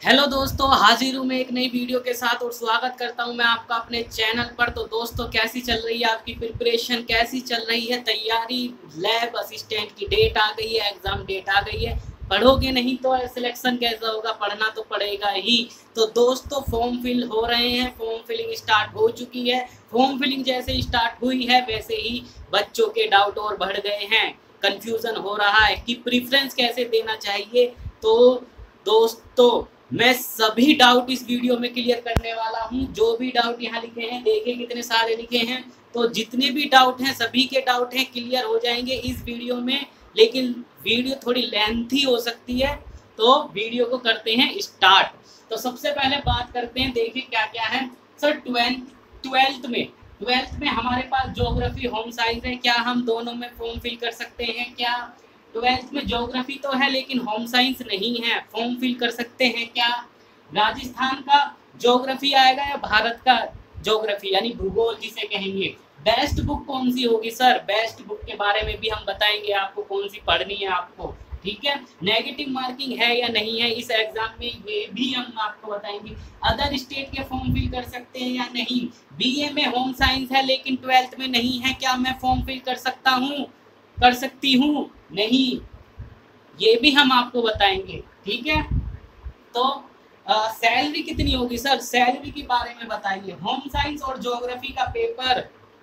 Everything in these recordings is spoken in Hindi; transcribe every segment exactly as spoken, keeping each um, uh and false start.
हेलो दोस्तों, हाजिर हूँ मैं एक नई वीडियो के साथ और स्वागत करता हूँ मैं आपका अपने चैनल पर। तो दोस्तों, कैसी चल रही है आपकी प्रिपरेशन, कैसी चल रही है तैयारी। लैब असिस्टेंट की डेट आ गई है, एग्ज़ाम डेट आ गई है। पढ़ोगे नहीं तो सिलेक्शन कैसा होगा, पढ़ना तो पड़ेगा ही। तो दोस्तों, फॉर्म फिल हो रहे हैं, फॉर्म फिलिंग स्टार्ट हो चुकी है। फॉर्म फिलिंग जैसे स्टार्ट हुई है वैसे ही बच्चों के डाउट और बढ़ गए हैं, कन्फ्यूज़न हो रहा है कि प्रीफ्रेंस कैसे देना चाहिए। तो दोस्तों, मैं सभी डाउट इस वीडियो में क्लियर करने वाला हूं। जो भी डाउट यहाँ लिखे हैं, देखिए कितने सारे लिखे हैं। तो जितने भी डाउट हैं, सभी के डाउट हैं क्लियर हो जाएंगे इस वीडियो में। लेकिन वीडियो थोड़ी लेंथी हो सकती है, तो वीडियो को करते हैं स्टार्ट। तो सबसे पहले बात करते हैं, देखिए क्या क्या है सर। ट्वेल्थ ट्वेल्थ में ट्वेल्थ में हमारे पास ज्योग्राफी, होम साइंस है। क्या हम दोनों में फॉर्म फिल कर सकते हैं? क्या ट्वेल्थ में ज्योग्राफी तो है लेकिन होम साइंस नहीं है, फॉर्म फिल कर सकते हैं क्या? राजस्थान का ज्योग्राफी आएगा या भारत का ज्योग्राफी यानी भूगोल जिसे कहेंगे? बेस्ट बुक कौन सी होगी सर? बेस्ट बुक के बारे में भी हम बताएंगे आपको, कौन सी पढ़नी है आपको। ठीक है, नेगेटिव मार्किंग है या नहीं है इस एग्जाम में, ये भी हम आपको बताएंगे। अदर स्टेट के फॉर्म फिल कर सकते हैं या नहीं? बीए में होम साइंस है लेकिन ट्वेल्थ में नहीं है, क्या मैं फॉर्म फिल कर सकता हूँ, कर सकती हूँ? नहीं, ये भी हम आपको बताएंगे। ठीक है, तो सैलरी कितनी होगी सर? सैलरी के बारे में बताइए। होम साइंस और ज्योग्राफी का पेपर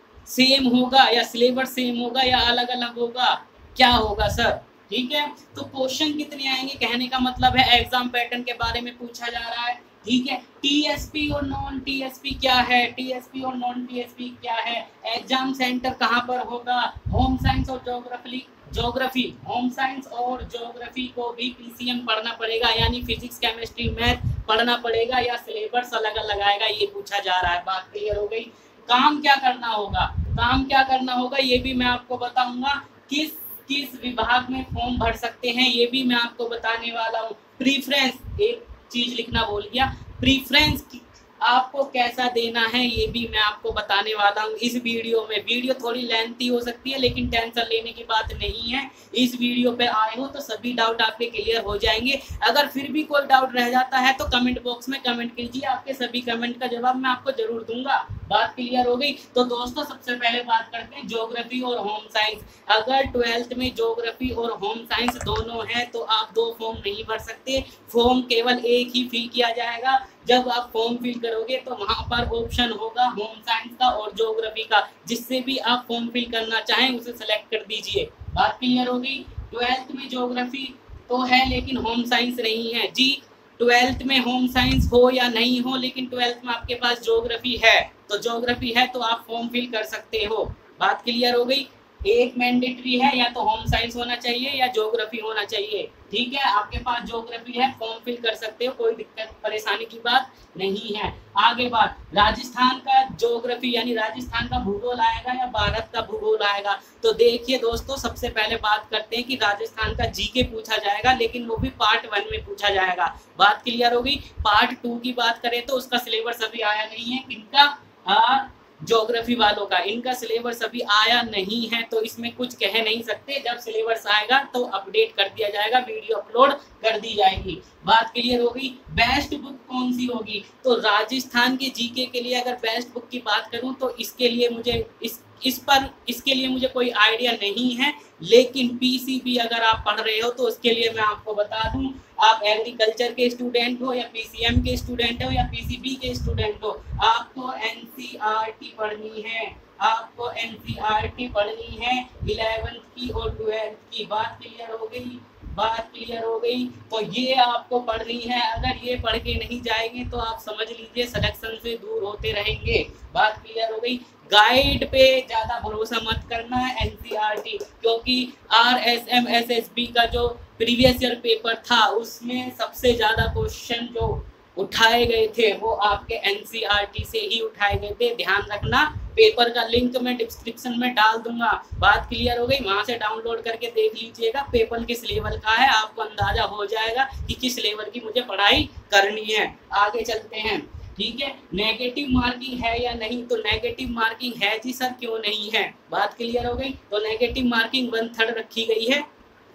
सेम होगा या सिलेबस सेम होगा या अलग अलग होगा, क्या होगा सर? ठीक है, तो क्वेश्चन कितने आएंगे, कहने का मतलब है एग्जाम पैटर्न के बारे में पूछा जा रहा है। ठीक है, टीएसपी और नॉन टीएसपी क्या है, टीएसपी और नॉन टीएसपी क्या है, एग्जाम सेंटर कहाँ पर होगा। होम साइंस और ज्योग्राफी ज्योग्राफी होम साइंस और ज्योग्राफी को भी पीसीएम पढ़ना पड़ेगा, यानी फिजिक्स केमिस्ट्री मैथ पढ़ना पड़ेगा या सिलेबस अलग अलग आएगा, ये पूछा जा रहा है। बात क्लियर हो गई। काम क्या करना होगा, काम क्या करना होगा ये भी मैं आपको बताऊंगा। किस किस विभाग में फॉर्म भर सकते हैं ये भी मैं आपको बताने वाला हूँ। प्रीफ्रेंस, एक चीज लिखना भूल गया, प्रीफ्रेंस आपको कैसा देना है ये भी मैं आपको बताने वाला हूँ इस वीडियो में। वीडियो थोड़ी लेंथी हो सकती है लेकिन टेंशन लेने की बात नहीं है। इस वीडियो पे आए हो तो सभी डाउट आपके क्लियर हो जाएंगे। अगर फिर भी कोई डाउट रह जाता है तो कमेंट बॉक्स में कमेंट कीजिए, आपके सभी कमेंट का जवाब मैं आपको जरूर दूंगा। बात क्लियर हो गई। तो दोस्तों, सबसे पहले बात करते हैं ज्योग्राफी और होम साइंस। अगर ट्वेल्थ में ज्योग्राफी और होम साइंस दोनों है तो आप दो फॉर्म नहीं भर सकते, फॉर्म केवल एक ही फिल किया जाएगा। जब आप फॉर्म फिल करोगे तो वहां पर ऑप्शन होगा होम साइंस का और ज्योग्राफी का, जिससे भी आप फॉर्म फिल करना चाहें उसे सेलेक्ट कर दीजिए। बात क्लियर हो गई। ट्वेल्थ में ज्योग्राफी तो है लेकिन होम साइंस नहीं है जी। ट्वेल्थ में होम साइंस हो या नहीं हो, लेकिन ट्वेल्थ में आपके पास ज्योग्राफी है तो ज्योग्राफी है तो आप फॉर्म फिल कर सकते हो। बात क्लियर हो गई। एक मैंडेटरी है, या तो होम साइंस होना चाहिए या ज्योग्राफी होना चाहिए। ठीक है, आपके पास ज्योग्राफी है, फॉर्म फिल कर सकते हो, कोई दिक्कत परेशानी की बात नहीं है। आगे बात, राजस्थान का ज्योग्राफी यानी राजस्थान का भूगोल आएगा या भारत का भूगोल आएगा? तो देखिए दोस्तों, सबसे पहले बात करते हैं कि राजस्थान का जीके पूछा जाएगा, लेकिन वो भी पार्ट वन में पूछा जाएगा। बात क्लियर हो गई। पार्ट टू की बात करें तो उसका सिलेबस अभी आया नहीं है। किनका? ज्योग्राफी वालों का। इनका सिलेबस अभी आया नहीं है तो इसमें कुछ कह नहीं सकते। जब सिलेबस आएगा तो अपडेट कर दिया जाएगा, वीडियो अपलोड कर दी जाएगी। बात क्लियर हो गई। बेस्ट बुक कौन सी होगी? तो राजस्थान के जीके के लिए अगर बेस्ट बुक की बात करूं तो इसके लिए मुझे इस इस पर इसके लिए मुझे कोई आइडिया नहीं है, लेकिन पीसीबी अगर आप पढ़ रहे हो तो उसके लिए मैं आपको बता दूं, आप एग्रीकल्चर के स्टूडेंट हो या पीसीएम के स्टूडेंट हो या पीसीबी के स्टूडेंट हो, आपको एनसीईआरटी पढ़नी है। आपको एनसीईआरटी पढ़नी है इलेवेंथ की और ट्वेल्थ की। बात क्लियर हो गई। बात क्लियर हो गई। तो ये आपको पढ़नी है। अगर ये पढ़ के नहीं जाएंगे तो आप समझ लीजिए सिलेक्शन से दूर होते रहेंगे। बात क्लियर हो गई। गाइड पे ज्यादा भरोसा मत करना है एनसीईआरटी, क्योंकि आरएसएम एसएसबी का जो प्रीवियस ईयर पेपर था उसमें सबसे ज्यादा क्वेश्चन जो उठाए गए थे वो आपके एनसीईआरटी से ही उठाए गए थे। ध्यान रखना, पेपर का लिंक मैं डिस्क्रिप्शन में डाल दूंगा। बात क्लियर हो गई। वहां से डाउनलोड करके देख लीजिएगा पेपर किस लेवल का है, आपको अंदाजा हो जाएगा कि किस लेवल की मुझे पढ़ाई करनी है। आगे चलते हैं। ठीक है, नेगेटिव मार्किंग है या नहीं? तो नेगेटिव मार्किंग है जी सर, क्यों नहीं है? बात क्लियर हो गई। तो नेगेटिव मार्किंग वन थर्ड रखी गई है।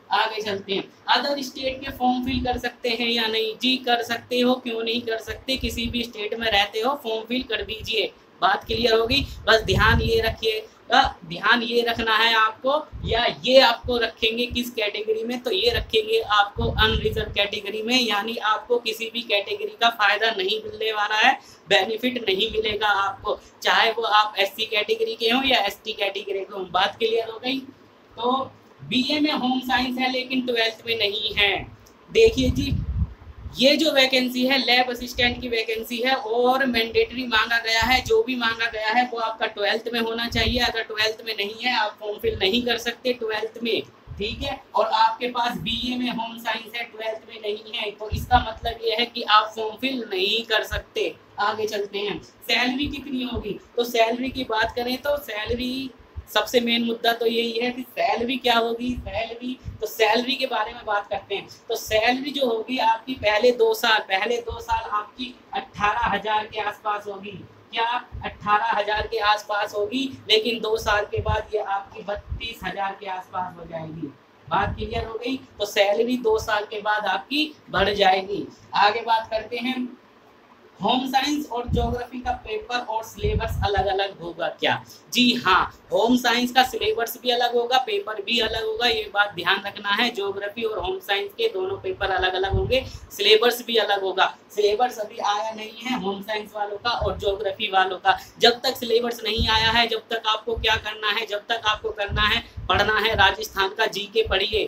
आगे चलते हैं, अदर स्टेट के फॉर्म फिल कर सकते हैं या नहीं? जी कर सकते हो, क्यों नहीं कर सकते, किसी भी स्टेट में रहते हो फॉर्म फिल कर दीजिए। बात क्लियर होगी। बस ध्यान ये रखिए, ध्यान ये रखना है आपको, या ये आपको रखेंगे किस कैटेगरी में, तो ये रखेंगे आपको अनरिजर्व कैटेगरी में, यानी आपको किसी भी कैटेगरी का फायदा नहीं मिलने वाला है, बेनिफिट नहीं मिलेगा आपको, चाहे वो आप एससी कैटेगरी के हो या एसटी कैटेगरी के हो। बात क्लियर हो गई। तो बीए में होम साइंस है लेकिन ट्वेल्थ में नहीं है। देखिए जी, ये जो वैकेंसी है लैब असिस्टेंट की वैकेंसी है और मैंडेटरी मांगा गया है, जो भी मांगा गया है वो आपका ट्वेल्थ में होना चाहिए। अगर ट्वेल्थ में नहीं है आप फॉर्म फिल नहीं कर सकते ट्वेल्थ में, ठीक है। और आपके पास बीए में होम साइंस है, ट्वेल्थ में नहीं है, तो इसका मतलब ये है कि आप फॉर्म फिल नहीं कर सकते। आगे चलते हैं, सैलरी कितनी होगी? तो सैलरी की बात करें तो सैलरी, सबसे मेन मुद्दा तो यही है कि सैलरी क्या होगी। सैलरी, तो सैलरी के बारे में बात करते हैं। तो सैलरी जो होगी आपकी पहले दो साल पहले दो साल आपकी अट्ठारह हजार के आसपास होगी। क्या? अट्ठारह हजार के आसपास होगी, लेकिन दो साल के बाद ये आपकी बत्तीस हजार के आसपास हो जाएगी। बात क्लियर हो गई। तो सैलरी दो साल के बाद आपकी बढ़ जाएगी। आगे बात करते हैं, होम साइंस और ज्योग्राफी का पेपर और सिलेबस अलग अलग होगा क्या? जी हाँ, होम साइंस का सिलेबस भी अलग होगा, पेपर भी अलग होगा, ये बात ध्यान रखना है। ज्योग्राफी और होम साइंस के दोनों पेपर अलग अलग होंगे, सिलेबस भी अलग होगा। सिलेबस अभी आया नहीं है होम साइंस वालों का और ज्योग्राफी वालों का। जब तक सिलेबस नहीं आया है, जब तक आपको क्या करना है, जब तक आपको करना है, पढ़ना है राजस्थान का जीके पढ़िए।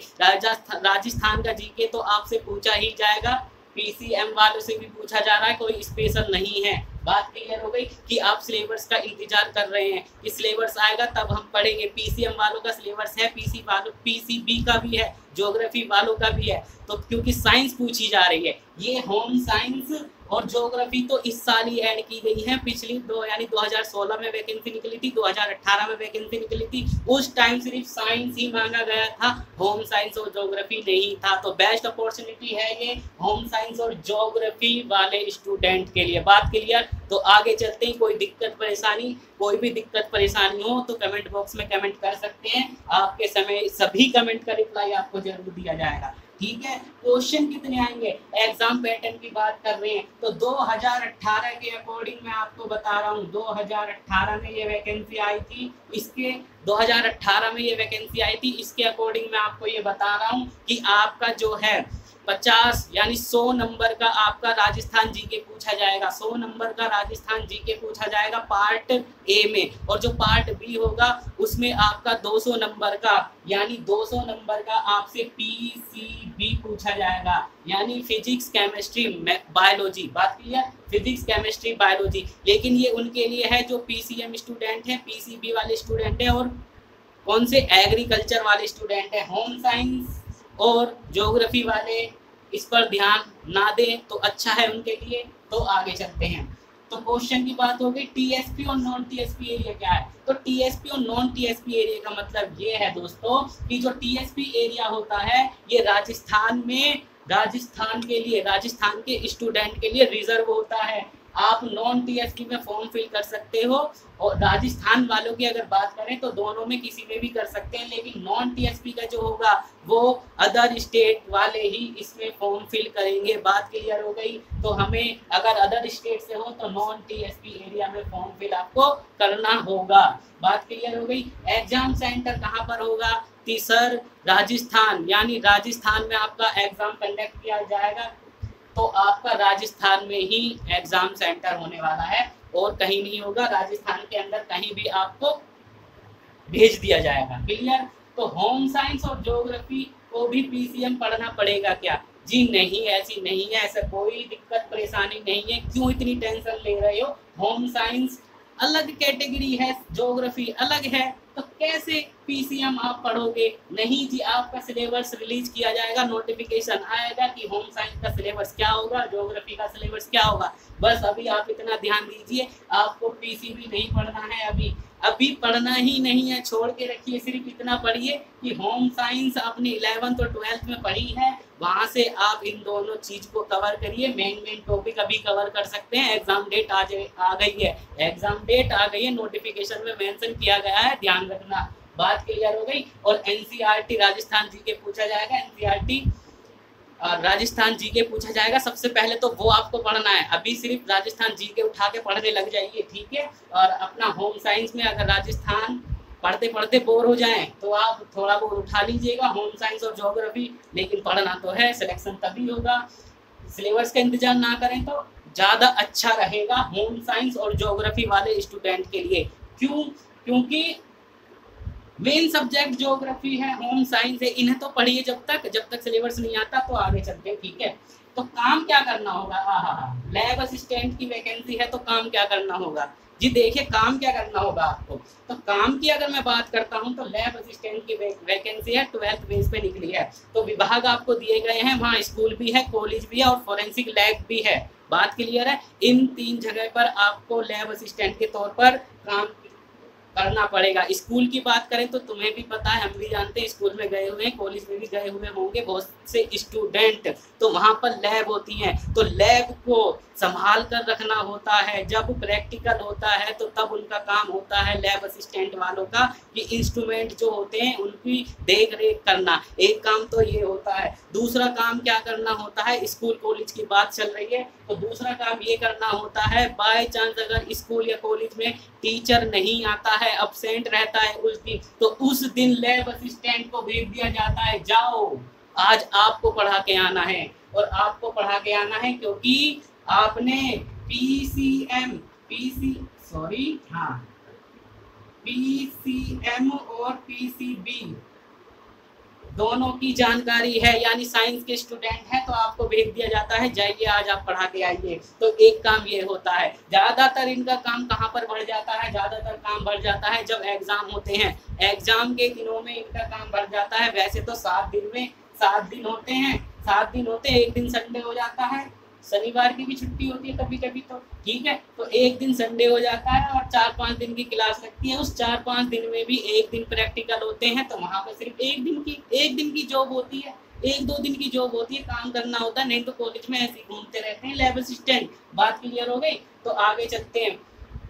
राजस्थान का जीके तो आपसे पूछा ही जाएगा, पीसीएम वालों से भी पूछा जा रहा है, कोई स्पेशल नहीं है। बात क्लियर हो गई कि आप सिलेबस का इंतजार कर रहे हैं कि सिलेबस आएगा तब हम पढ़ेंगे। पीसीएम वालों का सिलेबस है, पीसी वालों पीसीबी का भी है, ज्योग्राफी वालों का भी है। तो क्योंकि साइंस पूछी जा रही है, ये होम साइंस और ज्योग्राफी तो इस साल ही ऐड की गई है। पिछली दो यानी दो हज़ार सोलह में वैकेंसी निकली थी, दो हज़ार अठारह में वैकेंसी निकली थी। उस टाइम सिर्फ साइंस ही मांगा गया था, होम साइंस और ज्योग्राफी नहीं था। तो बेस्ट अपॉर्चुनिटी है ये होम साइंस और ज्योग्राफी वाले स्टूडेंट के लिए। बात क्लियर। तो आगे चलते हैं, कोई दिक्कत परेशानी कोई भी दिक्कत परेशानी हो तो कमेंट बॉक्स में कमेंट कर सकते हैं। आपके समय सभी कमेंट का रिप्लाई आपको जरूर दिया जाएगा, ठीक है। क्वेश्चन कितने आएंगे? एग्जाम पैटर्न की बात कर रहे हैं तो दो हज़ार अठारह के अकॉर्डिंग मैं आपको बता रहा हूँ, दो हज़ार अठारह में ये वैकेंसी आई थी, इसके दो हज़ार अठारह में ये वैकेंसी आई थी, इसके अकॉर्डिंग मैं आपको ये बता रहा हूँ कि आपका जो है पचास यानी सौ नंबर का आपका राजस्थान जीके पूछा जाएगा। सौ नंबर का राजस्थान जीके पूछा जाएगा पार्ट ए में, और जो पार्ट बी होगा उसमें आपका दो सौ नंबर का यानी दो सौ नंबर का आपसे पीसीबी पूछा जाएगा, यानी फिजिक्स केमिस्ट्री बायोलॉजी। बात क्लियर, फिजिक्स केमिस्ट्री बायोलॉजी। लेकिन ये उनके लिए है जो पीसीएम स्टूडेंट है, पीसीबी वाले स्टूडेंट है, और कौन से एग्रीकल्चर वाले स्टूडेंट है। होम साइंस और ज्योग्राफी वाले इस पर ध्यान ना दें तो अच्छा है उनके लिए। तो आगे चलते हैं, तो क्वेश्चन की बात हो गई टीएसपी और नॉन टीएसपी एरिया क्या है। तो टीएसपी और नॉन टीएसपी एरिया का मतलब ये है दोस्तों कि जो टीएसपी एरिया होता है ये राजस्थान में राजस्थान के लिए राजस्थान के स्टूडेंट के लिए रिजर्व होता है। आप नॉन टीएसपी में फॉर्म फिल कर सकते हो, और राजस्थान वालों की अगर बात करें तो दोनों में किसी में भी कर सकते हैं, लेकिन नॉन टीएसपी का जो होगा वो अदर स्टेट वाले ही इसमें फॉर्म फिल करेंगे। बात क्लियर हो गई। तो हमें अगर अदर स्टेट से हो तो नॉन टीएसपी एरिया में फॉर्म फिल आपको करना होगा। बात क्लियर हो गई। एग्जाम सेंटर कहाँ पर होगा? सर राजस्थान, यानी राजस्थान में आपका एग्जाम कंडक्ट किया जाएगा, तो आपका राजस्थान में ही एग्जाम सेंटर होने वाला है और कहीं नहीं होगा। राजस्थान के अंदर कहीं भी आपको भेज दिया जाएगा। क्लियर। तो होम साइंस और ज्योग्राफी को भी पीसीएम पढ़ना पड़ेगा क्या? जी नहीं, ऐसी नहीं है, ऐसा कोई दिक्कत परेशानी नहीं है। क्यों इतनी टेंशन ले रहे हो? होम साइंस अलग कैटेगरी है, ज्योग्राफी अलग है, तो कैसे पीसीएम आप पढ़ोगे? नहीं जी, आपका सिलेबस रिलीज किया जाएगा, नोटिफिकेशन आएगा कि होम साइंस का सिलेबस क्या होगा, ज्योग्राफी का सिलेबस क्या होगा। बस अभी आप इतना ध्यान दीजिए, आपको पीसीबी नहीं पढ़ना है, अभी अभी पढ़ना ही नहीं है, छोड़ के रखिए। सिर्फ इतना पढ़िए कि होम साइंस आपने इलेवेंथ और ट्वेल्थ में पढ़ी है, वहाँ से आप इन दोनों चीज को कवर करिए। मेन मेन टॉपिक अभी कवर कर सकते हैं। एग्जाम डेट आ आ गई है, एग्जाम डेट आ गई है, नोटिफिकेशन में मेंशन किया गया है, ध्यान रखना। बात क्लियर हो गई। और एनसीईआरटी राजस्थान जीके पूछा जाएगा, एनसीईआरटी राजस्थान जीके पूछा जाएगा। सबसे पहले तो वो आपको पढ़ना है, अभी सिर्फ राजस्थान जीके उठा के पढ़ने लग जाइए, ठीक है। और अपना होम साइंस में अगर राजस्थान पढ़ते पढ़ते बोर हो जाएं तो आप थोड़ा बहुत उठा लीजिएगा होम साइंस और ज्योग्राफी, लेकिन पढ़ना तो है, सिलेक्शन तभी होगा। सिलेबस का इंतजार ना करें तो ज़्यादा अच्छा रहेगा होम साइंस और ज्योग्राफी वाले स्टूडेंट के लिए। क्यों? क्योंकि मेन सब्जेक्ट ज्योग्राफी है, होम साइंस है, इन्हें तो पढ़िए जब तक जब तक सिलेबस नहीं आता, तो आगे चलते हैं, ठीक है। तो काम क्या करना होगा? हाँ, लैब असिस्टेंट की वैकेंसी है, तो काम क्या करना होगा जी? देखिए काम क्या करना होगा आपको। तो काम की अगर मैं बात करता हूँ तो लैब असिस्टेंट की वैकेंसी है, ट्वेल्थ बेस पे निकली है। तो विभाग आपको दिए गए हैं, वहाँ स्कूल भी है, कॉलेज भी है और फोरेंसिक लैब भी है। बात क्लियर है? इन तीन जगह पर आपको लैब असिस्टेंट के तौर पर काम करना पड़ेगा। स्कूल की बात करें तो तुम्हें भी पता है, हम भी जानते हैं, स्कूल में गए हुए हैं, कॉलेज में भी गए हुए होंगे बहुत से स्टूडेंट, तो वहाँ पर लैब होती हैं। तो लैब को संभाल कर रखना होता है। जब प्रैक्टिकल होता है तो तब उनका काम होता है लैब असिस्टेंट वालों का कि इंस्ट्रूमेंट जो होते हैं उनकी देख रेख करना। एक काम तो ये होता है। दूसरा काम क्या करना होता है? स्कूल कॉलेज की बात चल रही है तो दूसरा काम ये करना होता है, बाय चांस अगर स्कूल या कॉलेज में टीचर नहीं आता है, अब्सेंट रहता है उस दिन, तो उस दिन लैब असिस्टेंट को भेज दिया जाता है, जाओ आज आपको पढ़ा के आना है। और आपको पढ़ा के आना है क्योंकि आपने पीसीएम पीसी सॉरी हाँ पीसीएम और पीसीबी दोनों की जानकारी है, यानी साइंस के स्टूडेंट हैं तो आपको भेज दिया जाता है, जाइए आज आप पढ़ा के आइए। तो एक काम ये होता है। ज़्यादातर इनका काम कहाँ पर बढ़ जाता है? ज़्यादातर काम बढ़ जाता है जब एग्ज़ाम होते हैं, एग्ज़ाम के दिनों में इनका काम बढ़ जाता है। वैसे तो सात दिन में सात दिन होते हैं, सात दिन होते हैं, एक दिन संडे हो जाता है, शनिवार की भी छुट्टी होती है कभी कभी, तो ठीक है। तो एक दिन संडे हो जाता है और चार पाँच दिन की क्लास लगती है। उस चार पाँच दिन में भी एक दिन प्रैक्टिकल होते हैं, तो वहाँ पर सिर्फ एक दिन की एक दिन की जॉब होती है, एक दो दिन की जॉब होती है, काम करना होता है। नहीं तो कॉलेज में ऐसे घूमते रहते हैं लैब असिस्टेंट। बात क्लियर हो गई? तो आगे चलते हैं।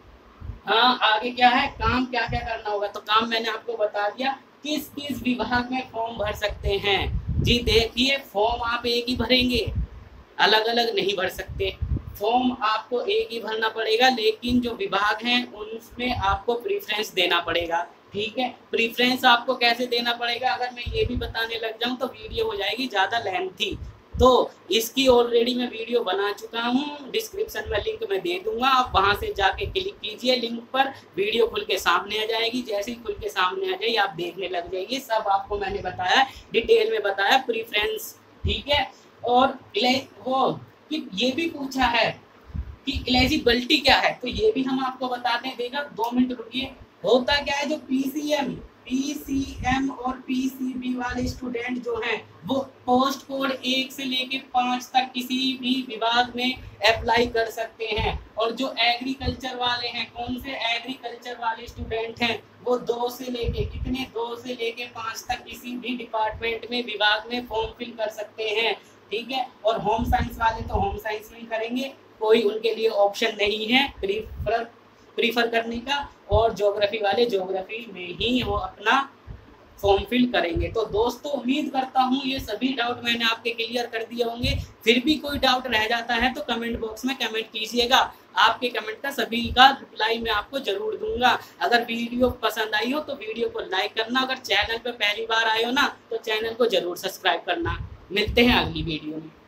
हाँ, आगे क्या है, काम क्या क्या करना होगा? तो काम मैंने आपको बता दिया। किस किस विभाग में फॉर्म भर सकते हैं जी? देखिए, फॉर्म आप एक ही भरेंगे, अलग अलग नहीं भर सकते। फॉर्म आपको एक ही भरना पड़ेगा, लेकिन जो विभाग हैं उनमें आपको प्रीफ्रेंस देना पड़ेगा, ठीक है। प्रीफ्रेंस आपको कैसे देना पड़ेगा अगर मैं ये भी बताने लग जाऊं तो वीडियो हो जाएगी ज़्यादा लेंथी। तो इसकी ऑलरेडी मैं वीडियो बना चुका हूँ, डिस्क्रिप्शन में लिंक मैं दे दूंगा, आप वहाँ से जाके क्लिक कीजिए लिंक पर, वीडियो खुल के सामने आ जाएगी। जैसे ही खुल के सामने आ जाए आप देखने लग जाइए, सब आपको मैंने बताया, डिटेल में बताया प्रीफ्रेंस, ठीक है। और वो कि ये भी पूछा है कि एलिजिबिलिटी क्या है, तो ये भी हम आपको बताते हैं। देखा, दो मिनट रुकिए। होता क्या है, जो पीसीएम पीसीएम और पीसीबी वाले स्टूडेंट जो हैं वो पोस्ट कोड एक से लेके पाँच तक किसी भी विभाग में अप्लाई कर सकते हैं। और जो एग्रीकल्चर वाले हैं, कौन से एग्रीकल्चर वाले स्टूडेंट हैं, वो दो से लेके कितने दो से लेके पाँच तक किसी भी डिपार्टमेंट में विभाग में फॉर्म फिल कर सकते हैं, ठीक है। और होम साइंस वाले तो होम साइंस में ही करेंगे, कोई उनके लिए ऑप्शन नहीं है प्रीफर प्रीफर करने का। और ज्योग्राफी वाले ज्योग्राफी में ही वो अपना फॉर्म फिल करेंगे। तो दोस्तों, उम्मीद करता हूँ ये सभी डाउट मैंने आपके क्लियर कर दिए होंगे। फिर भी कोई डाउट रह जाता है तो कमेंट बॉक्स में कमेंट कीजिएगा, आपके कमेंट का सभी का रिप्लाई मैं आपको जरूर दूंगा। अगर वीडियो पसंद आई हो तो वीडियो को लाइक करना, अगर चैनल पर पहली बार आए हो ना तो चैनल को जरूर सब्सक्राइब करना। मिलते हैं अगली वीडियो में।